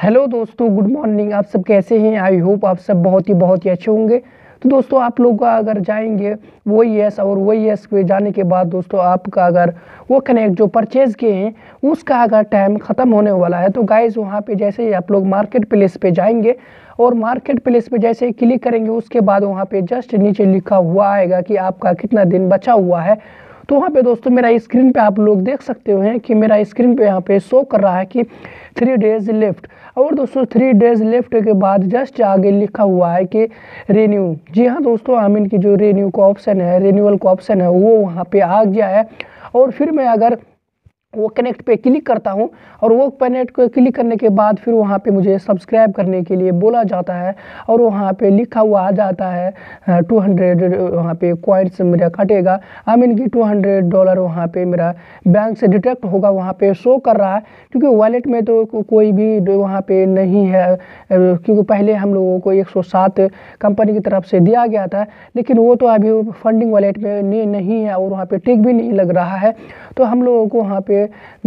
Hello दोस्तों, good morning. आप सब कैसे हैं? आई होप आप सब बहुत ही अच्छे होंगे। तो दोस्तों, आप लोग का अगर जाएंगे वो यस और वो यस पे जाने के बाद दोस्तों आपका अगर वो कनेक्ट जो परचेज़ किए हैं उसका अगर टाइम ख़त्म होने वाला है तो गाइज़ वहाँ पे जैसे ही आप लोग मार्केट प्लेस पे जाएंगे और मार्केट प्लेस पे जैसे ही क्लिक करेंगे उसके बाद वहाँ पे जस्ट नीचे लिखा हुआ आएगा कि आपका कितना दिन बचा हुआ है। तो वहाँ पे दोस्तों मेरा स्क्रीन पे आप लोग देख सकते हो कि मेरा स्क्रीन पे यहाँ पे शो कर रहा है कि 3 डेज़ लेफ्ट। और दोस्तों 3 डेज़ लेफ्ट के बाद जस्ट आगे लिखा हुआ है कि रिन्यू। जी हाँ दोस्तों, आमीन की जो रिन्यू का ऑप्शन है, रिन्यूअल का ऑप्शन है वो वहाँ पे आ गया है। और फिर मैं अगर वो कनेक्ट पे क्लिक करता हूँ और वो कनेक्ट को क्लिक करने के बाद फिर वहाँ पे मुझे सब्सक्राइब करने के लिए बोला जाता है और वहाँ पे लिखा हुआ आ जाता है 200 वहाँ पे कॉइन्स मेरा कटेगा। आई मीन कि $200 वहाँ पे मेरा बैंक से डिडक्ट होगा, वहाँ पे शो कर रहा है। क्योंकि वॉलेट में तो कोई भी वहाँ पे नहीं है, क्योंकि पहले हम लोगों को 107 कंपनी की तरफ से दिया गया था, लेकिन वो तो अभी फंडिंग वॉलेट में नहीं है और वहाँ पे टिक भी नहीं लग रहा है। तो हम लोगों को वहाँ पे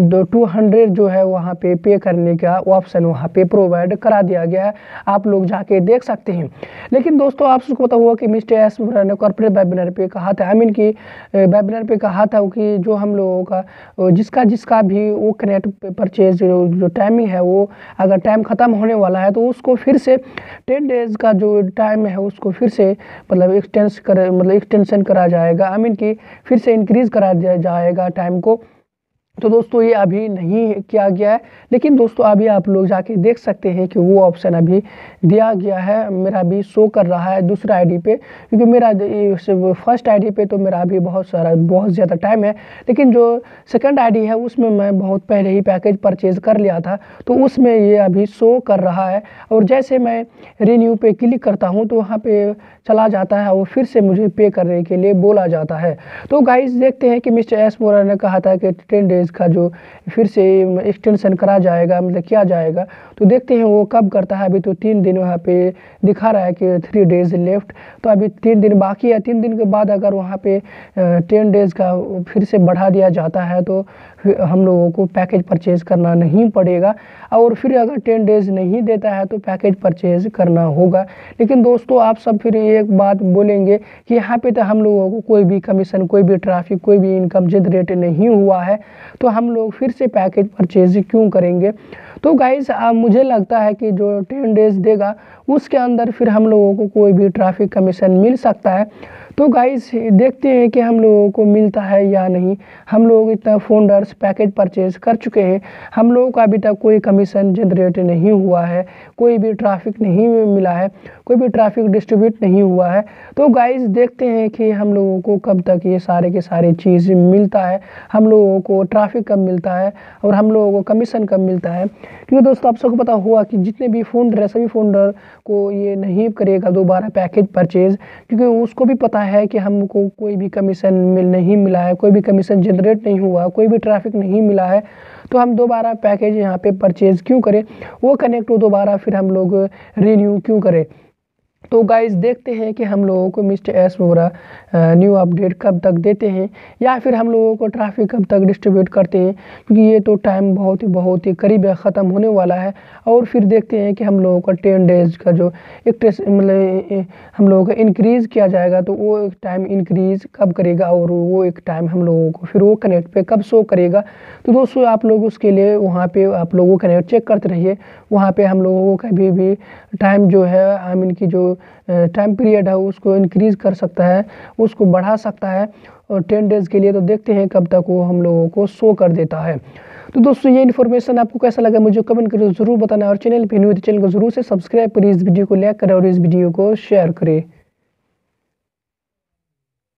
200 जो है वहाँ पे करने का ऑप्शन वहाँ पे प्रोवाइड करा दिया गया है, आप लोग जाके देख सकते हैं। लेकिन दोस्तों आप सबको पता हुआ कि मिस्टर एस ने कॉर्पोरेट वेबिनार पे कहा था, आई मीन कि वेबिनार पे कहा था कि जो हम लोगों का जिसका भी वो कनेक्ट परचेज जो टाइमिंग है वो अगर टाइम ख़त्म होने वाला है तो उसको फिर से 10 डेज़ का जो टाइम है उसको फिर से मतलब एक्सटेंशन करा जाएगा, आई मीन कि फिर से इंक्रीज़ करा जाएगा टाइम को। तो दोस्तों ये अभी नहीं किया गया है, लेकिन दोस्तों अभी आप लोग जाके देख सकते हैं कि वो ऑप्शन अभी दिया गया है। मेरा भी शो कर रहा है दूसरा आईडी पे, क्योंकि मेरा फर्स्ट आईडी पे तो मेरा अभी बहुत ज़्यादा टाइम है, लेकिन जो सेकंड आईडी है उसमें मैं बहुत पहले ही पैकेज परचेज़ कर लिया था तो उसमें ये अभी शो कर रहा है। और जैसे मैं रिन्यू पे क्लिक करता हूँ तो वहाँ पे चला जाता है और फिर से मुझे पे करने के लिए बोला जाता है। तो गाइस देखते हैं कि मिस्टर एस मोरा ने कहा था कि 10 डेज़ का जो फिर से एक्सटेंशन करा जाएगा, मतलब किया जाएगा, तो देखते हैं वो कब करता है। अभी तो 3 दिन वहाँ पे दिखा रहा है कि 3 डेज़ लेफ्ट, तो अभी 3 दिन बाकी है। 3 दिन के बाद अगर वहाँ पे 10 डेज़ का फिर से बढ़ा दिया जाता है तो हम लोगों को पैकेज परचेज़ करना नहीं पड़ेगा, और फिर अगर 10 डेज़ नहीं देता है तो पैकेज परचेज़ करना होगा। लेकिन दोस्तों आप सब फिर एक बात बोलेंगे कि यहाँ पे तो हम लोगों को कोई भी कमीशन, कोई भी ट्रैफिक, कोई भी इनकम जनरेट नहीं हुआ है, तो हम लोग फिर से पैकेज परचेज़ क्यों करेंगे? तो गाइस मुझे लगता है कि जो 10 डेज़ देगा उसके अंदर फिर हम लोगों को कोई भी ट्रैफिक कमीशन मिल सकता है। तो गाइस देखते हैं कि हम लोगों को मिलता है या नहीं। हम लोग इतना फोल्डर्स पैकेज परचेज़ कर चुके हैं, हम लोगों को अभी तक कोई कमीशन जनरेट नहीं हुआ है, कोई भी ट्रैफिक नहीं मिला है, कोई भी ट्रैफिक डिस्ट्रीब्यूट नहीं हुआ है। तो गाइस देखते हैं कि हम लोगों को कब तक ये सारे के सारे चीज़ मिलता है, हम लोगों को ट्रैफिक कब मिलता है और हम लोगों को कमीशन कब मिलता है। क्योंकि दोस्तों आप सबको पता हुआ कि जितने भी फोल्डर है सभी फोल्डर को ये नहीं करेगा दोबारा पैकेज परचेज़, क्योंकि उसको भी पता है कि हमको कोई भी कमीशन नहीं मिला है, कोई भी कमीशन जनरेट नहीं हुआ, कोई भी ट्रैफिक नहीं मिला है, तो हम दोबारा पैकेज यहाँ पे परचेज़ क्यों करें, वो कनेक्ट हो दोबारा फिर हम लोग रिन्यू क्यों करें। तो गाइस देखते हैं कि हम लोगों को मिस्टर एस मोरा न्यू अपडेट कब तक देते हैं या फिर हम लोगों को ट्रैफिक कब तक डिस्ट्रीब्यूट करते हैं, क्योंकि ये तो टाइम बहुत ही करीब है, ख़त्म होने वाला है। और फिर देखते हैं कि हम लोगों का 10 डेज़ का जो एक मतलब हम लोगों का इंक्रीज़ किया जाएगा तो वो एक टाइम इंक्रीज़ कब करेगा और वो एक टाइम हम लोगों को फिर वो कनेक्ट पे कब शो करेगा। तो दोस्तों आप लोग उसके लिए वहाँ पे आप लोगों कनेक्ट चेक करते रहिए, वहाँ पे हम लोगों को कभी भी टाइम जो है आई मीन की जो टाइम पीरियड है उसको इंक्रीज़ कर सकता है, उसको बढ़ा सकता है और 10 डेज़ के लिए। तो देखते हैं कब तक वो हम लोगों को शो कर देता है। तो दोस्तों ये इन्फॉर्मेशन आपको कैसा लगा मुझे कमेंट करके ज़रूर बताना, और चैनल पे न्यू है तो चैनल को ज़रूर से सब्सक्राइब करिए, इस वीडियो को लाइक करें और इस वीडियो को शेयर करें।